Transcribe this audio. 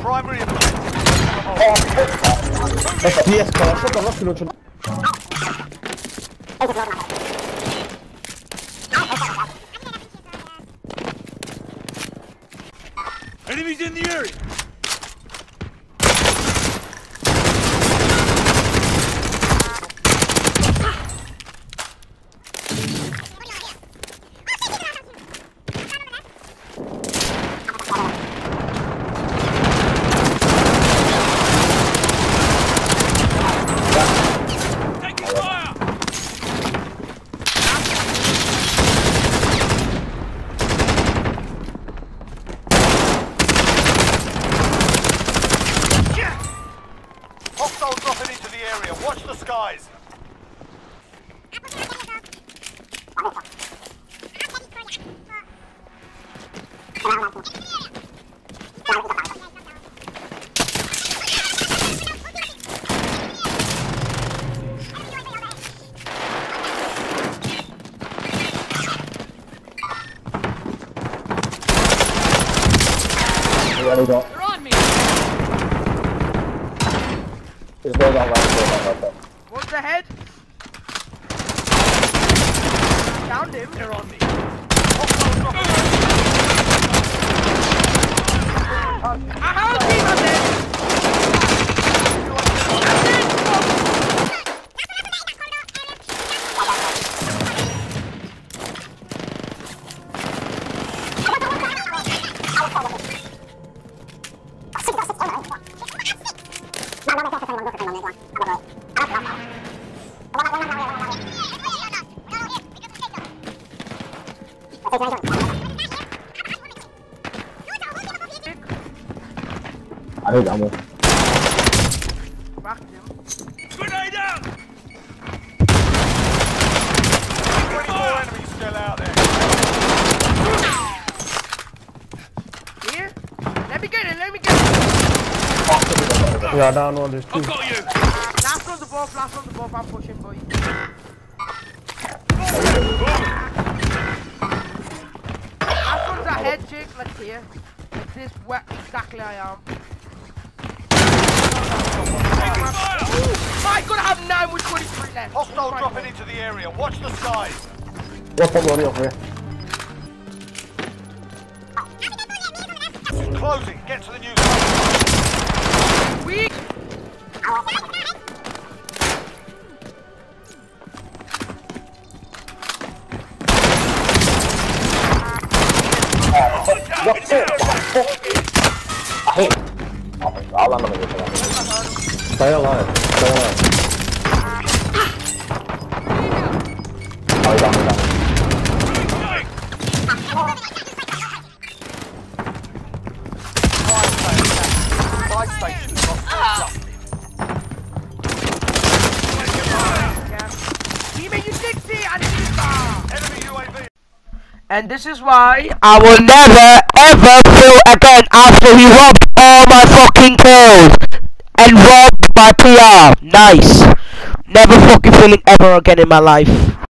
primary objective. Riesco, lascia per che non c'è. Enemies in the area. Hostile dropping into the area. Watch the skies. They're on me! There's no that right. What's the head? Downed him. They're on me. How deep are they? Arriviamo. Backed him. Grenade out! 24 enemies still out there. Here? Let me get it, let me get it! Yeah, down on this too. I've got you! Last on the buff, I'm pushing, boy. Last one's a head chick, let's hear. Like this, where exactly I am. My God, I have 9 with 23 left. Hostile dropping into the area. Watch the skies. What's the money over here? It's closing. Get to the new zone. Weak. Stay alive. Stay alive. Down. Fire station lost Teammate, you 60! I need you. enemy UAV. And this is why I will never ever kill again after he robbed all my fucking kills and robbed my PR. Nice. Never fucking feeling ever again in my life.